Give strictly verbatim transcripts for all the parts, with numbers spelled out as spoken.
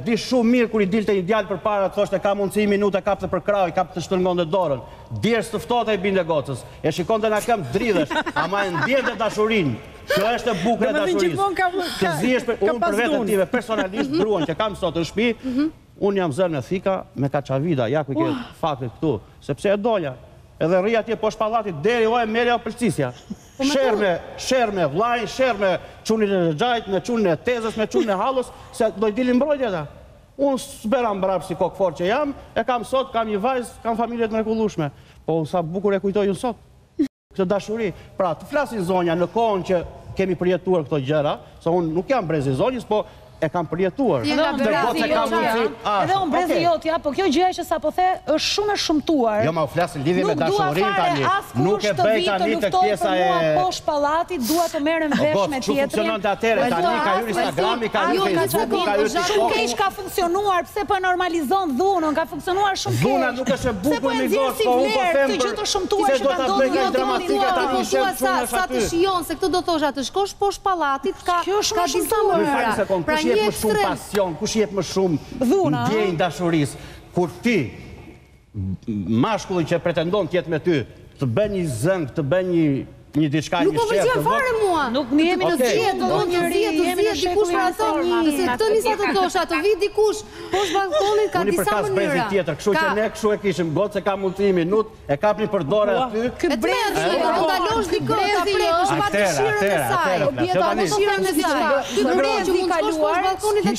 di shumë mirë kur i dilte një djalë përpara, thoshte ka mundësi një minutë kapte për krau, i kapte shtrëngonte dorën. Djerë të ftohtë e binde gocës. E shikonte na këmbë dridhesh, ama e ndjente dashurinë. Kjo është e bukur e dashurisë. Të zihesh për unë për veten time personalisht druan që kam sot në shtëpi, unë jam zënë në thika me kaçavida, ja ku ke faktet këtu, sepse e doja. Edhe rri atje poshtë pallatit deri o e merja o përcisja. Sherme, sherme vllajin, sherme çunin e xhajt, me çunin e tezës, me çunin e hallës, se do i dilin mbrojtja ata. Unë s'bera mbrap si kokfor që jam, e kam sot, kam një vajzë, kam familje të mrekullueshme. Po sa bukur e kujtoj unë sot. Këtë dashuri. Pra, të flasin zonja në kohën që kemi përjetuar këto gjëra, se unë nuk jam brezi i zonjës, po e kam përjetuar. Edhe unë brezi jotja, edhe unë brezi jotja, po kjo gjë që sa po the është shumë e shëmtuar. Jo, ma u flasin lidhje me dashurinë tani. Nuk e bëj tani të pjesa e poshtë pallatit, dua të merrem vesh me tjetrin. Funksiononte atëherë, tani ka hyrë Instagrami, ka hyrë Facebooku, ka hyrë TikToku. Shumë keq ka funksionuar, pse po normalizon dhunën, ka funksionuar shumë keq. Dhuna nuk është e bukur me gocë, po unë po them këtë gjë të shëmtuar që ka ndodhur dramatike tani shumë sa të shijon se këtë do thosha të shkosh poshtë pallatit, ka ka disa mënyra. Kush jep më shumë pasion, kush jep më shumë ndjenjë dashurisë. Kur ti, mashkulli që pretendon të jetë me ty, të bën një zëng, të bën një një diçka një shef. Nuk po pëlqen fare mua. Nuk më jemi në zgjedhje, do të zgjedhje, të zgjedhje dikush për ato. Se këtë nisa të thosha, të vi dikush poshtë balkonit ka disa mënyra. Unë për kas brezi tjetër, kështu që ne kështu e kishim gocë, ka mundësi një minutë, e kapni për dorë aty. Ky brezi, do ta lësh dikë, ta prekësh pa dëshirën e saj. Objeta dëshirën e saj. Ky brezi i kaluar,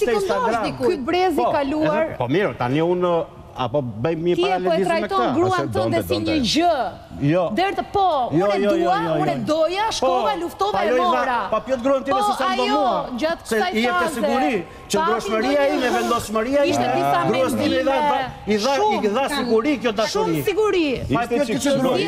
ky brezi i kaluar. Po mirë, tani unë apo bëjmë një paralelizëm me këtë. Ti e trajton gruan tënde si një gjë. Jo. Derë të po, unë e dua, unë e doja, shkova, luftova e mora. Pa pjot gruan tënde si sa ndo mua. Po, ajo, gjatë kësaj faze. Se i jep të siguri, që ndroshmëria ime, vendosmëria ime, ishte disa mendime, i dha siguri kjo dashuri. Shumë siguri. Pa pjot që